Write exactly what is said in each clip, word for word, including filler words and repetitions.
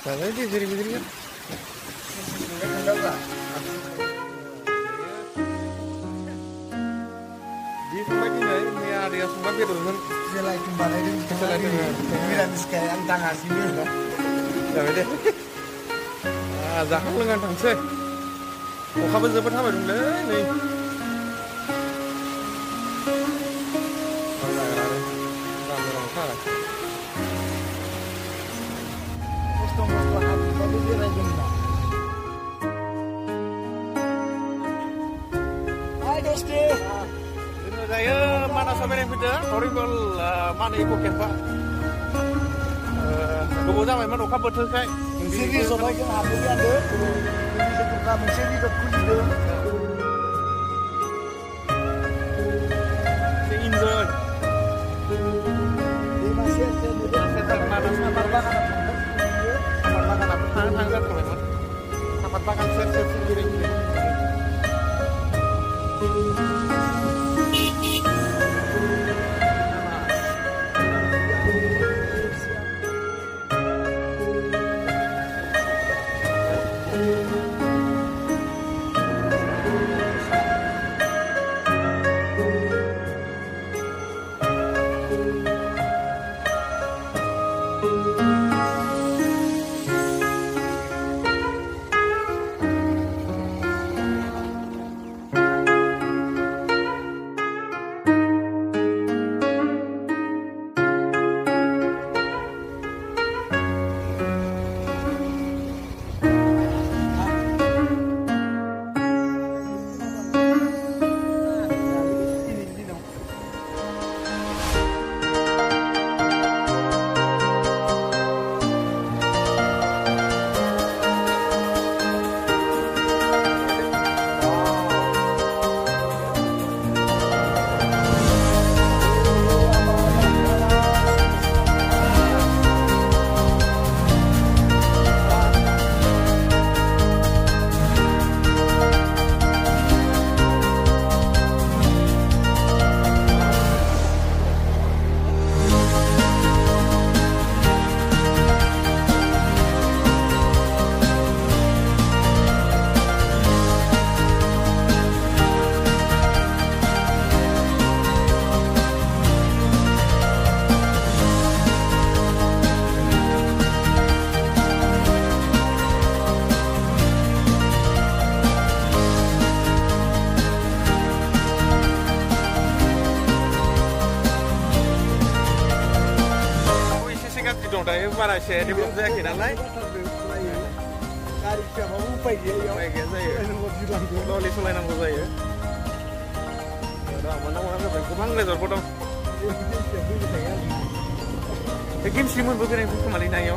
Kalau di sini-sini kan. Di tempat ini ini ada yang sempat gitu kan. Selain kembali itu kita lagi pemikiran sekalian tanggal sini lah. Ya beda. Ah, jangan lengan tangse. Oh, kabar zepat apa dong deh nih. Ramai-ramai kalah. Posto-posto hati tadi dia rajin lah. Hai Dosti. Ini saya mana sampai yang beda. Horrible mana ikut kempa. Kemudian memang oka betul kayak. Sini sobat yang hati dia ada. Ini sebuah mesin di depan dia. Si Inzon. Di masih ada di Kita mana sama banget. Sama banget apa hang-hang kan memang. Sama banget set-set kiri-kiri. Dari mana sih? Di belum saya kira naik. Kari siapa mau pergi ya? Baik ya saya. Lo lihat selain aku saya. Ada mana mana berkumang lebar potong. Mungkin Simon bukan yang kembali nayo.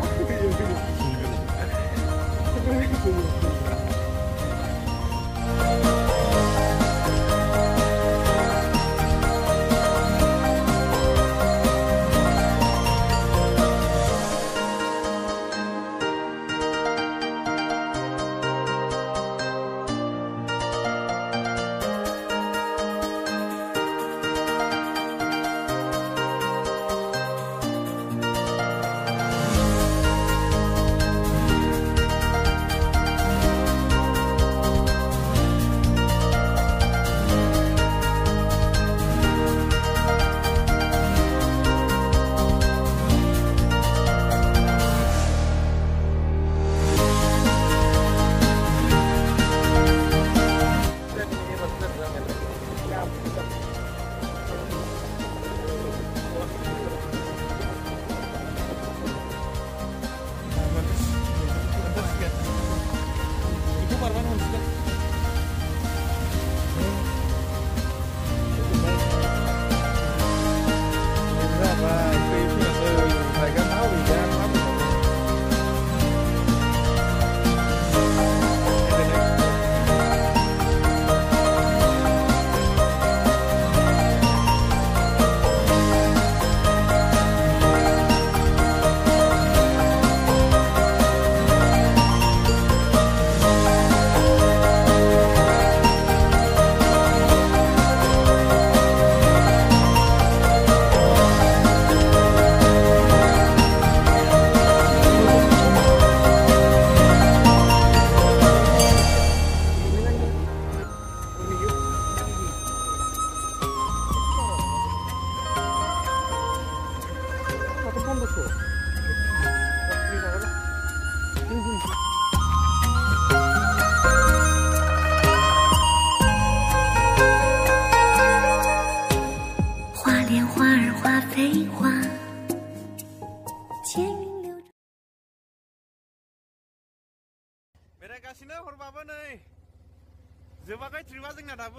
बेरायगासिनो हरबाबो नै जोबाखै ट्रिपआ जोंना दाबो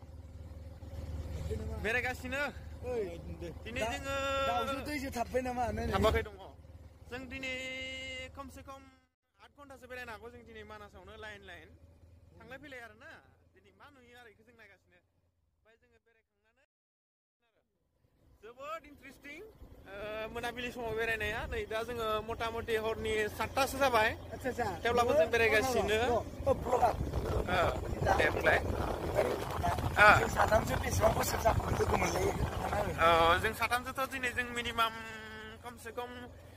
बेरायगासिनो दिनै जोङो दाउजो दैजो थाबबाय नामा थाबाखै दङ जों दिनै खमसे खम आठ घन्टासो बेरायनो हागौ जों दिनै मानासावनो लाइन लाइन थांलाय फैलाय आरो ना दिनै मा नुयो आरो बेखौ जों नायगासिनो ओमफ्राय जोङो बेरायखांनानै जोबोद इन्टारेस्टिं मोनाबिलि समाव बेरायनाया नै दा जोङो मथा मथि हरनि सातथासो जाबाय थेवब्लाबो जों बेरायगासिनो दे बुंलाय साथामसो बेसेबां बोसोर जाखो लोगो मोनलायो जों साथामसोथ' दिनै जों मिनिमाम खमसे खम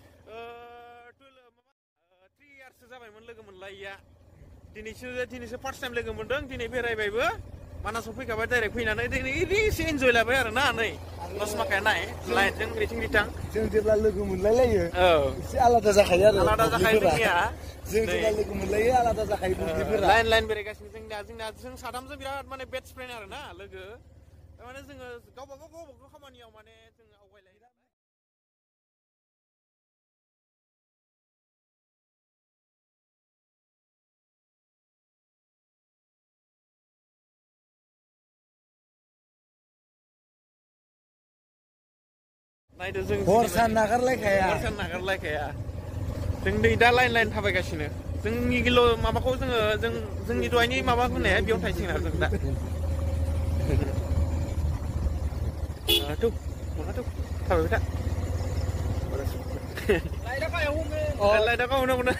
थ्रि इयार्ससो जाबायमोन लोगो मोनलायिया दिनैसो दिनैसो फार्स्ट टाइम लोगो मोनदों दिनै बेरायबायबो मानासाव फैखाबाय डाइरेक्ट फैनानै दिनै एसे इन्जय लाबाय आरो ना नै लसमाखाया नाय लाइटजों रिथिं रिथां जों जेब्ला लोगो मोनलायलायो एसे आलादा जाखायो आरो आलादा जाखायो जोंनिया जों जेब्ला लोगो मोनलायो आलादा जाखायो बुब्लिफोरा लाइन लाइन बेरायगासिनो जोंनिया जोंना जों साथामजों बिराद माने बेस्ट फ्रेन्ड आरो ना लोगो माने जोङो गावबा गाव गावबा गाव खामानियाव माने जोङो आवगायलायो नायदो जों हर सान नागारलायखाया हर सान नागारलायखाया जों नै दा लाइन लाइन थाबायगासिनो जोंनि गिल' माबाखौ जोङो जों जोंनि दहायनि माबा होनाया बेयाव थायसिगोन आरो जों दा tuh mana tuh tahu tak lain dah kau nak mana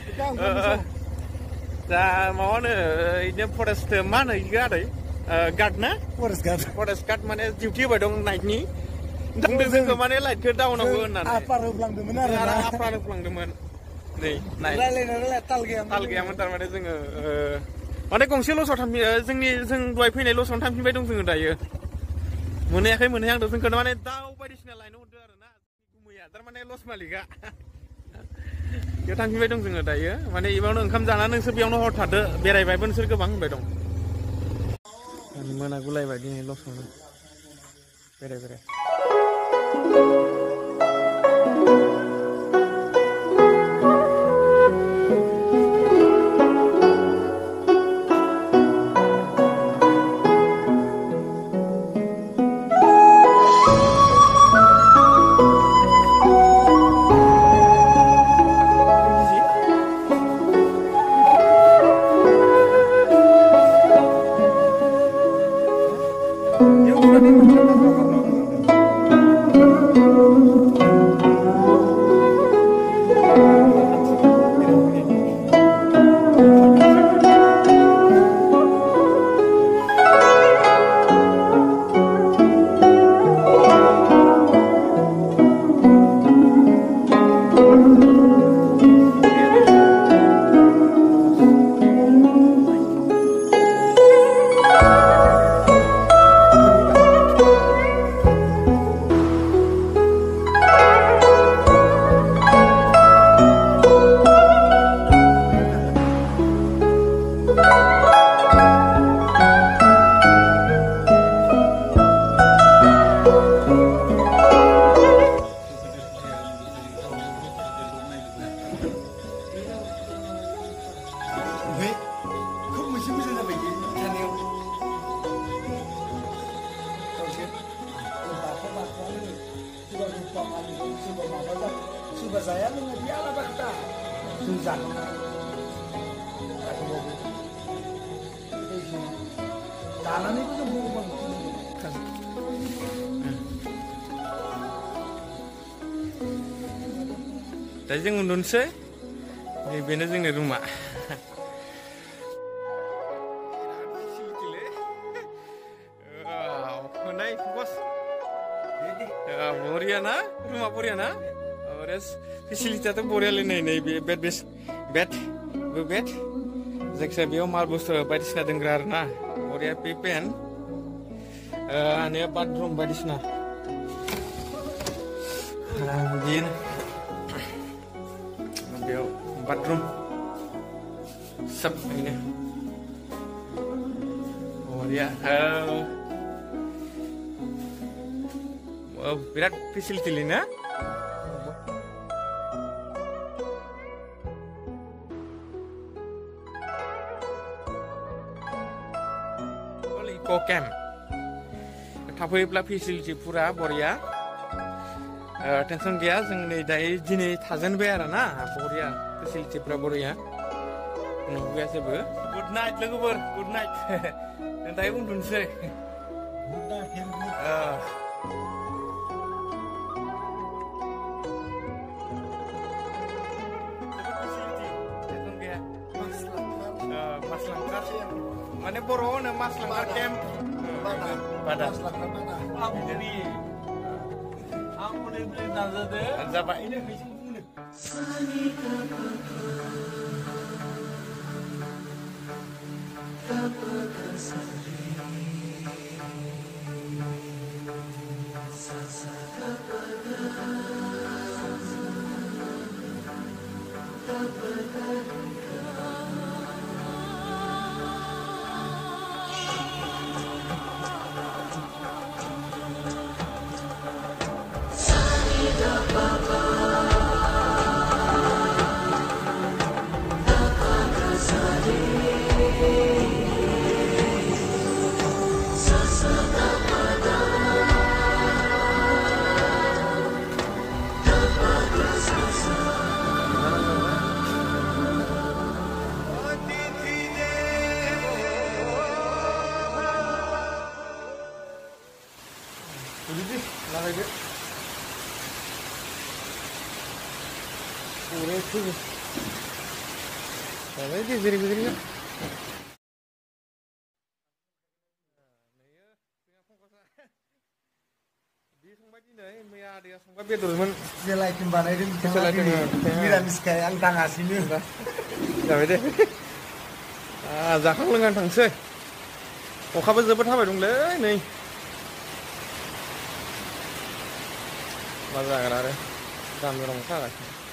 dah mau mana ini forest mana juga ada guard na forest guard forest guard mana duty apa dong naik ni Dengdeng ke mana light ke down aku nan apa ruang demen ada apa ruang demen nih naik lain tal gaya tal gaya mentar mana जोङो माने गंसे लसआव थांफिन जोंनि जों दहाय फैनाय लसआवनो थांफिनबाय दं जोङो दायो मोनहैयाखै मोनहैहांदों जोंखौ माने दाउ बायदिसिना लायनो हरदों आरो ना गुमैया थारमाने लस मालिकआ बेयाव थांफिनबाय दं जोङो दायो माने बेयावनो ओंखाम जानानै नोंसोर बेयावनो हर थादो बेरायबायबो नोंसोर गोबां होनबाय दं मोनागुलायबाय दिनै लसआवनो बेराय बेराय Sudah saya mengerti apa kita susah. Jalan itu semua bang. Tadi yang undun sih, ini bener sih di rumah. Naik bos. Boriana, rumah Boriana. Ores fasilitasnya Boreal ini nih bed bed bed bed. Zaksa biau mal bos badisna dengrar na. Boreal pipen. Ane bathroom badisna. Jin. Biau bathroom. Sub ini. Boreal. Wow, birat facility lina. इक' camp थाफैयोब्ला facility पुरा बरिया tension गैया जों नै दायो दिनै थाजेनबाय आरो ना बरिया फेसिलिटिफ्रा बरिया नुबोया जेबो गुड नाइट लोगोफोर गुड नाइट जों दायो उन्दुनोसै माने बर'आव होनो मासलांखार केम्प बादा जाबाय Udah tuh, sampai di sini-sini kan. Di sampai di nih, Mia dia sampai betul men. Dia lagi banain miramis kayak yang tengah sini. Sampai deh. Ah, zakang lengan tangsih. अखाबो जोबोद हाबाय दंलै नै मा जागोन आरो गामियाव थागासिनो